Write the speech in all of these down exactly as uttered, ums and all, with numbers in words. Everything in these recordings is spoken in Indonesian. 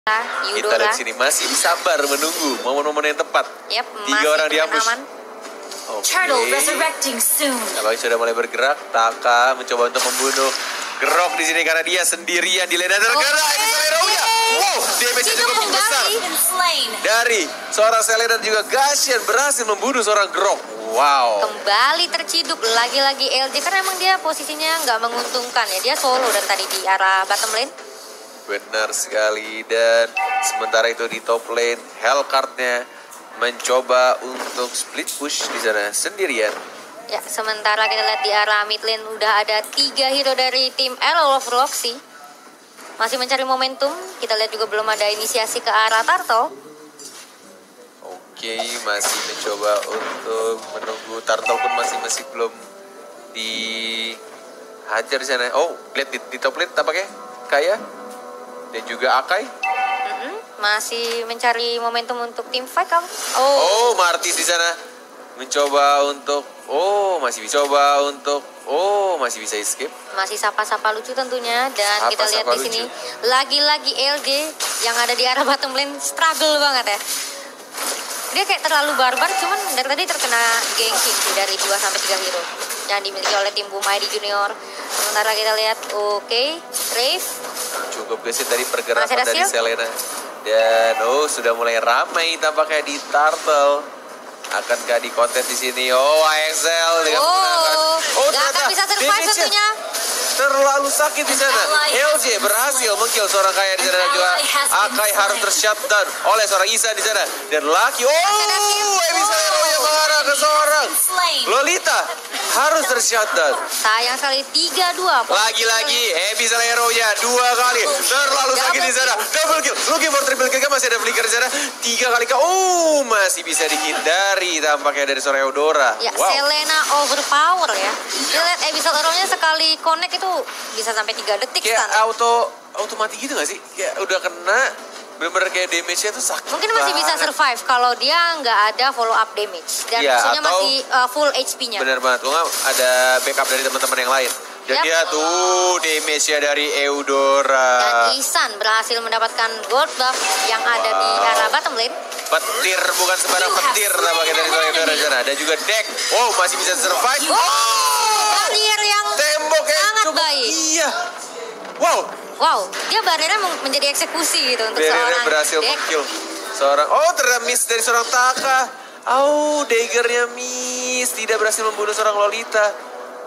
Kita dari sini masih sabar menunggu momen-momen yang tepat. Yep, Tiga orang diambush. Oke. Okay. Kalau sudah mulai bergerak, Taka mencoba untuk membunuh Grok di sini karena dia sendirian di lane tergerak. Okay. Ini wow, damage cukup besar dari seorang Selena dan juga Gashian berhasil membunuh seorang Grok. Wow. Kembali terciduk lagi-lagi L J karena emang dia posisinya nggak menguntungkan ya. Dia solo dan tadi di arah bottom lane. Benar sekali, dan sementara itu di top lane Hellcard-nya mencoba untuk split push di sana sendirian. Ya, sementara kita lihat di arah mid lane udah ada tiga hero dari tim Arrow of Roxy. Masih mencari momentum. Kita lihat juga belum ada inisiasi ke arah Turtle. Oke, masih mencoba untuk menunggu. Turtle pun masih masih belum dihajar di sana. Oh, lihat di, di top lane tampaknya Kaya dan juga Akai. Mm-hmm. Masih mencari momentum untuk tim fight kamu. Oh, oh Martis di sana mencoba untuk oh masih bisa coba untuk oh masih bisa escape. Masih sapa-sapa lucu tentunya, dan sapa, kita lihat di sini lagi-lagi L J yang ada di arah bottom lane struggle banget ya. Dia kayak terlalu barbar, cuman dari tadi terkena ganking sih dari dua sampai tiga hero yang dimiliki oleh tim Boom I D Junior. Sementara kita lihat oke, okay, Rave cukup gesit dari pergerakan dari Selena. Dan oh sudah mulai ramai tampaknya di Turtle. Akankah di konten di sini? Oh, A X L dengan oh, menggunakan oh gak akan bisa survive tentunya. Terlalu sakit di sana. L J berhasil mengkill seorang Kaya di sana, dan juga Akai harus tershutdown oleh seorang Isa di sana. Dan Lucky, oh, bisa hero-nya mengarah ke seorang Lolita harus tershutdown. Sayang sekali tiga dua. Lagi-lagi Ebi salah hero-nya dua kali. Terlalu sakit di sana. Double kill. Looking for triple kill, masih ada flicker di sana. Tiga kali kah? Oh, masih bisa dihindari tampaknya dari seorang Eudora. Ya, wow. Selena overpower ya. Kita lihat Abyssal Arrow-nya sekali connect itu bisa sampai tiga detik. Kayak stun. auto auto mati gitu gak sih? Kayak udah kena bener-bener kayak damage-nya tuh sakit. Mungkin masih banget. bisa survive kalau dia nggak ada follow up damage dan ya, musuhnya atau, masih uh, full H P-nya. Bener banget, tuh ada backup dari teman-teman yang lain. Dan yep. dia tuh damage-nya dari Eudora. Dan Ihsan berhasil mendapatkan gold buff yang wow. ada di arah bottom lane. Petir, bukan sembarang petir tampaknya dari Eudora di sana. Dan juga deck, wow masih bisa survive. Oh, oh. Barrier yang tembok yang sangat cukup, baik. Iya. Wow. Wow, dia barriernya menjadi eksekusi gitu untuk barriernya seorang berhasil deck. Kill seorang. Oh, ternyata miss dari seorang Taka. Oh, daggernya miss, tidak berhasil membunuh seorang Lolita.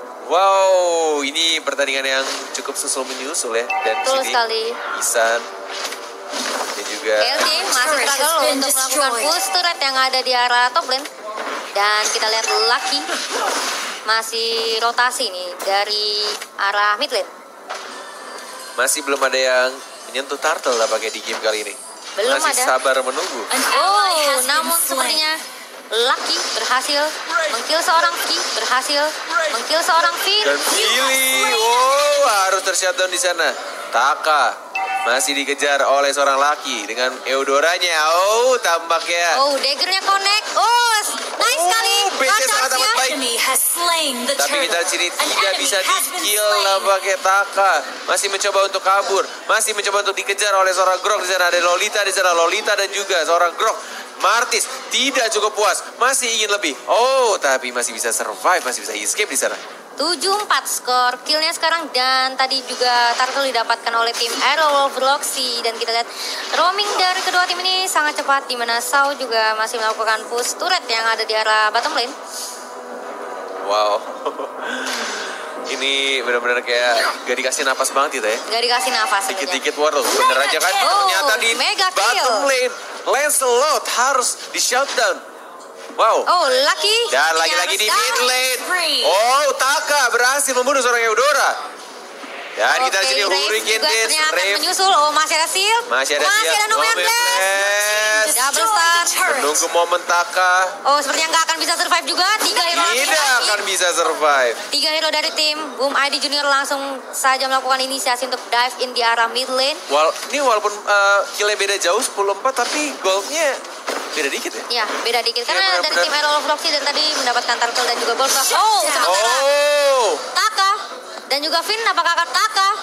Wow, ini pertandingan yang cukup susul menyusul ya. Dan betul sini sekali. Ihsan dan juga L J masih struggle untuk melakukan full turret yang ada di arah top lane. Dan kita lihat Lucky masih rotasi nih dari arah mid lane. Masih belum ada yang menyentuh Turtle lah pakai di game kali ini. Belum masih ada. sabar menunggu. Oh, namun sepertinya Lucky berhasil mengkill seorang Ki, berhasil mengkill seorang Finn. Dan Billy, oh harus tershutdown di sana. Taka masih dikejar oleh seorang Lucky dengan Eudoranya. Oh, tampaknya. Oh, daggernya connect. Oh, nice sekali. Oh, B C sangat amat baik. Tapi kita di sini tidak bisa di-kill pakai Taka. Masih mencoba untuk kabur. Masih mencoba untuk dikejar oleh seorang Grok di sana. Ada Lolita di sana. Lolita dan juga seorang Grok. Martis tidak cukup puas. Masih ingin lebih. Oh, tapi masih bisa survive. Masih bisa escape di sana. tujuh empat skor killnya sekarang, dan tadi juga Turtle didapatkan oleh tim Arrow of Roxy. Dan kita lihat roaming dari kedua tim ini sangat cepat, di mana Sao juga masih melakukan push turret yang ada di arah bottom lane. Wow, ini benar-benar kayak gak dikasih napas banget gitu ya. Gak dikasih nafas. Dikit-dikit waduh, bener aja kan. Oh, ternyata di bottom lane Lancelot harus di shutdown. Wow. Oh, Lucky. Dan lagi-lagi di mid lane. Oh, Taka berhasil membunuh seorang Eudora. Dan okay, kita di sini Hurricane Dash, Rave menyusul. Oh, masih ada shield. Masih ada masih shield. ada Nomad Blast. Double stun. Menunggu momen Taka. Oh, sepertinya nggak akan bisa survive juga. Tiga hero. Tidak akan bisa survive. Tiga hero dari tim Boom I D Junior langsung saja melakukan inisiasi untuk dive in di arah mid lane. Wal ini walaupun uh, killnya beda jauh sepuluh empat, tapi goldnya beda dikit ya? Iya, beda dikit. Karena ya, dari tim Arrow of Roxy dan tadi mendapatkan Turtle dan juga gold buff. Oh, sementara oh. Taka dan juga Finn, apakah akan Taka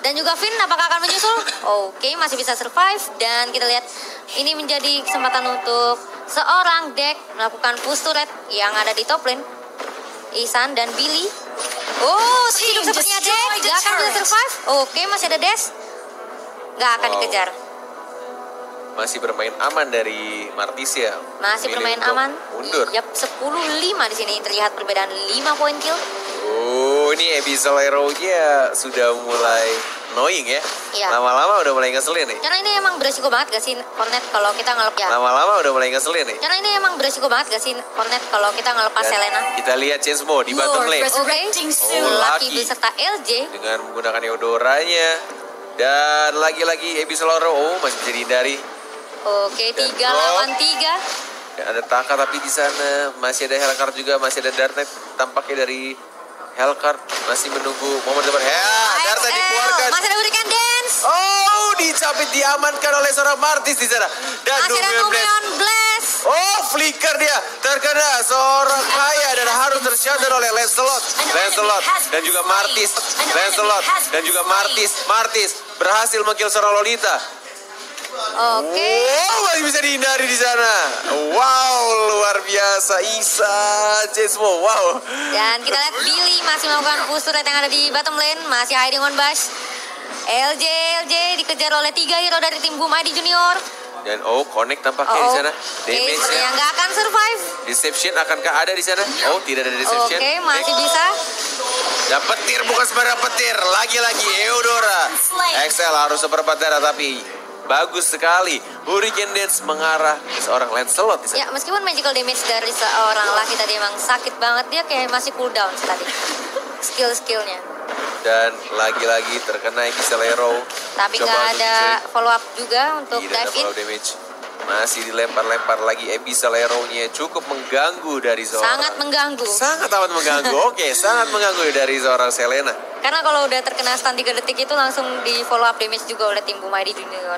Dan juga Finn apakah akan menyusul? Oke, masih bisa survive. Dan kita lihat ini menjadi kesempatan untuk seorang deck melakukan push turret yang ada di top lane. Ihsan dan Billy. Oh, hidup sepertinya deck. Gak akan bisa survive. Oke, masih ada Dash. Gak akan Wow. dikejar. Masih bermain aman dari Martis ya. Masih Milih bermain untuk aman. Mundur. Yap, sepuluh lima di sini terlihat perbedaan lima poin kill. Oh, ini Abyssal Arrow-nya sudah mulai annoying ya. Iya. Lama-lama udah mulai ngeselin nih. Karena ini emang beresiko banget gak sih Cornet kalau kita ngelepas ya. Lama-lama udah mulai ngeselin nih. Karena ini emang beresiko banget gak sih Cornet kalau kita ngelepas Dan Selena. kita lihat Change Mo di bottom Lord lane resurrecting Oh, soon. Lucky Lucky. beserta L J. dengan menggunakan Eudoranya. Dan lagi-lagi Abyssal Arrow, oh masih bisa dihindari. Oke, Dan tiga Rob. lawan tiga. Dan ada Taka tapi di sana masih ada Hellcard juga, masih ada Dark Knight tampaknya dari Hellcard masih menunggu momen depan. Ya, Dark Knight dikeluarkan. Masih ada berikan dance. Oh, dicapit diamankan oleh seorang Martis di sana. Dan Masih ada Numion Blast. Numion Blast. Oh, flicker dia terkena seorang kaya dan harus tershutdown oleh Lancelot. Lancelot dan juga Martis. Lancelot dan juga Martis. Martis berhasil mengkill seorang Lolita. Oke. Wow, masih bisa dihindari di sana. Wow, luar biasa. Isa, Jesmo, wow. Dan kita lihat Billy masih melakukan push turret yang ada di bottom lane. Masih hiding on Bash. L J, L J dikejar oleh tiga hero dari tim Boom I D Junior. Dan oh, connect tampaknya Oh, di sana. oke, Damage-nya. sepertinya nggak akan survive. Deception akankah ada di sana? Oh, tidak ada deception. Oke, masih bisa. Dan petir bukan sembarang petir. Lagi-lagi Eudora. Excel harus seperempat darah tapi bagus sekali. Hurricane Dance mengarah ke seorang Lancelot di sana. Ya, meskipun magical damage dari seorang laki tadi emang sakit banget, dia kayak masih cooldown tadi. Skill-skillnya. Dan lagi-lagi terkena Abyssal Arrow. Tapi Coba nggak untuk ada dicari. follow up juga untuk Tidak ada dive in. follow damage. Masih dilempar-lempar lagi Abyssal Arrow-nya cukup mengganggu dari seorang. Sangat mengganggu. Sangat amat mengganggu. Oke, sangat mengganggu dari seorang Selena. Karena kalau udah terkena stun tiga detik itu langsung di follow up damage juga oleh tim Boom I D Junior.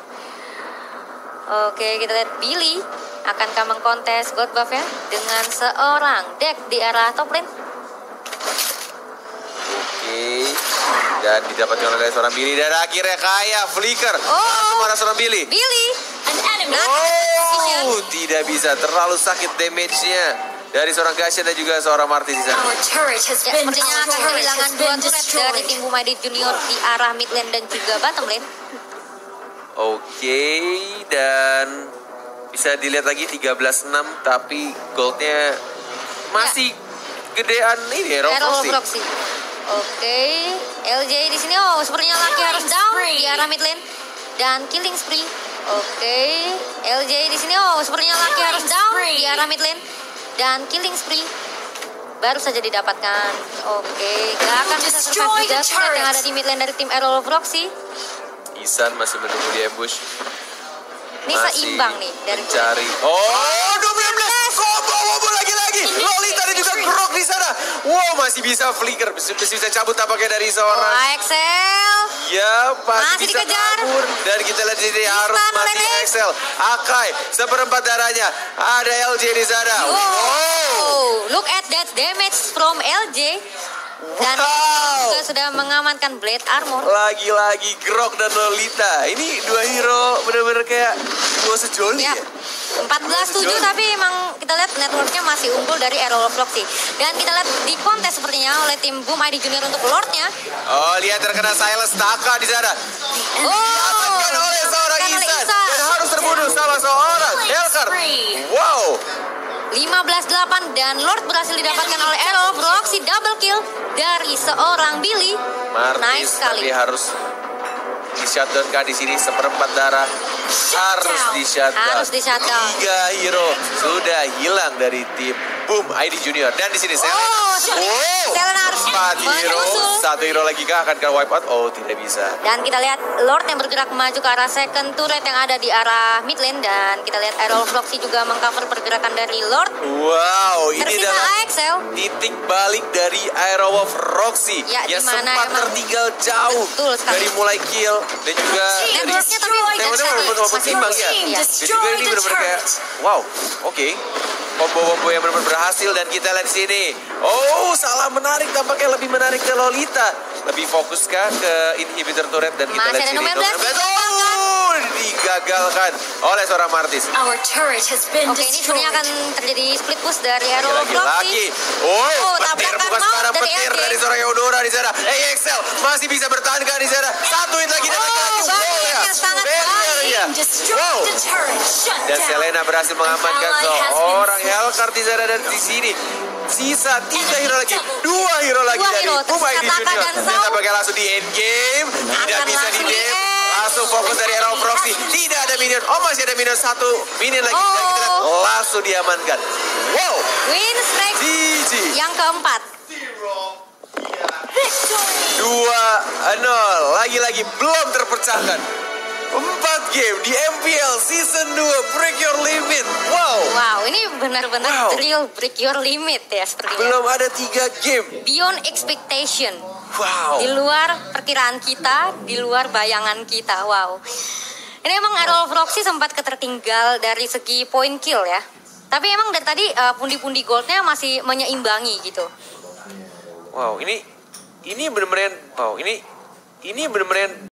Oke, kita lihat Billy akankah mengkontes God buff ya dengan seorang deck di arah top lane. Oke. Dan didapatkan oleh seorang Billy dan akhirnya kaya flicker. Oh. Mana seorang Billy? Billy. An enemy Oh, tidak bisa terlalu sakit damage-nya dari seorang Gashen dan juga seorang Martis di sana. Our turret has Ya, been sepertinya akan destroyed. kehilangan Has dua been turret dari destroyed. tim Boom I D Junior di arah mid lane dan juga bottom lane. Oke, dan bisa dilihat lagi tiga belas enam tapi goldnya masih gedean ini ya, Arrow Roxy. Proxy. Oke, L J di sini oh sepertinya Lucky harus down di arah mid lane dan killing spree. Oke, L J di sini oh sepertinya Lucky harus down di arah mid lane dan killing spree baru saja didapatkan. Oke, gak akan bisa survive juga turret yang ada di mid lane dari tim Arrow Proxy. Isan masih menunggu di ambush. Ini Masih seimbang nih dari mencari. Oh, dua belas combo combo lagi-lagi. Lolita dan juga Grok di sana. Wow, masih bisa flicker, masih bisa cabut tampaknya dari Oh, seorang. Axel. Ya, masih, Masih bisa dikejar. kabur. Dan kita lihat di sini harus Istan mati oleh Axel. Akai, seperempat darahnya. Ada L J di sana. Wow. Oh, look at that damage from L J. Dan Wow. juga sudah mengamankan blade armor. Lagi-lagi Grok dan Lolita. Ini dua hero benar-benar kayak dua sejoli Ya, ya. empat belas tujuh tapi emang kita lihat networknya masih unggul dari Arrow Proxy. Dan kita lihat di kontes sepertinya oleh tim Boom I D Junior untuk Lordnya. Oh, lihat terkena Silas Taka di sana. Oh, Diamankan oleh seorang diamankan oleh Isan Isan. dan harus terbunuh sama seorang Hellcard. Wow. lima belas delapan dan Lord berhasil didapatkan oleh Arrow Proxy double kill dari seorang Billy. Martis Nice sekali. tapi harus di shutdown kah di sini seperempat darah harus di shutdown. Harus di shutdown. Tiga hero sudah hilang dari tim Boom I D Junior dan di sini Selena. Oh, seperti Wow. Selena harus Empat hero, menyusul. satu hero lagi kah akan ke wipe out? Oh, tidak bisa. Dan kita lihat Lord yang bergerak maju ke arah second turret yang ada di arah mid lane. Dan kita lihat Arrow Proxy juga mengcover pergerakan dari Lord. Wow, ini Tersisa adalah Axel. titik balik dari Arrow of Roxy Ya, yang dimana sempat emang- tertinggal jauh Betul sekali. dari mulai kill dan juga dari Networknya tapi Networknya dari walaupun tadi walaupun masih seimbang ya. Iya. Dan juga ini benar-benar kayak wow, oke. combo-combo yang benar-benar berhasil dan kita lihat di sini. Oh, salah menarik, tampaknya lebih menarik ke Lolita. Lebih fokus kah ke inhibitor turret dan kita Masih lihat ada sini. nomor belas. Oh, digagalkan oleh seorang Martis. Our turret has been Oke, ini sebenarnya akan destroyed. terjadi split push dari Aero Proxy. Lagi-lagi. Oh, Oh, petir tabrakan bukan maut sembarang dari petir L G. dari seorang Eudora di sana. A X L masih bisa bertahankan di sana. Satu hit lagi dan Oh, lagi. barriernya sangat baik. ya. Destroyed Wow. the turret. Shut Dan down. Selena berhasil mengamankan An ally has been seorang slain. Hellcard di sana dan di sini. Sisa tiga hero lagi, dua hero lagi Dua dari hero, Humaydi Taka Junior. dan Ternyata Saul. pakai langsung di end game, tidak Akan bisa di langsung di dem, end. langsung fokus dari Aero Proxy. Tidak ada minion, oh masih ada minion satu minion lagi. Dan kita lihat Oh. langsung diamankan. Wow, Win streak G G. yang keempat. dua nol, lagi-lagi belum terpecahkan. Empat game di M P L Season dua Break Your Limit. Wow, Wow, ini benar-benar Wow. real break your limit ya sepertinya. belum ada tiga game. Beyond expectation. Wow. Di luar perkiraan kita, di luar bayangan kita. Wow. Ini emang Aero Proxy sempat ketertinggal dari segi point kill ya. Tapi emang dari tadi uh, pundi-pundi goldnya masih menyeimbangi gitu. Wow, ini ini benar-benar wow, ini ini benar-benar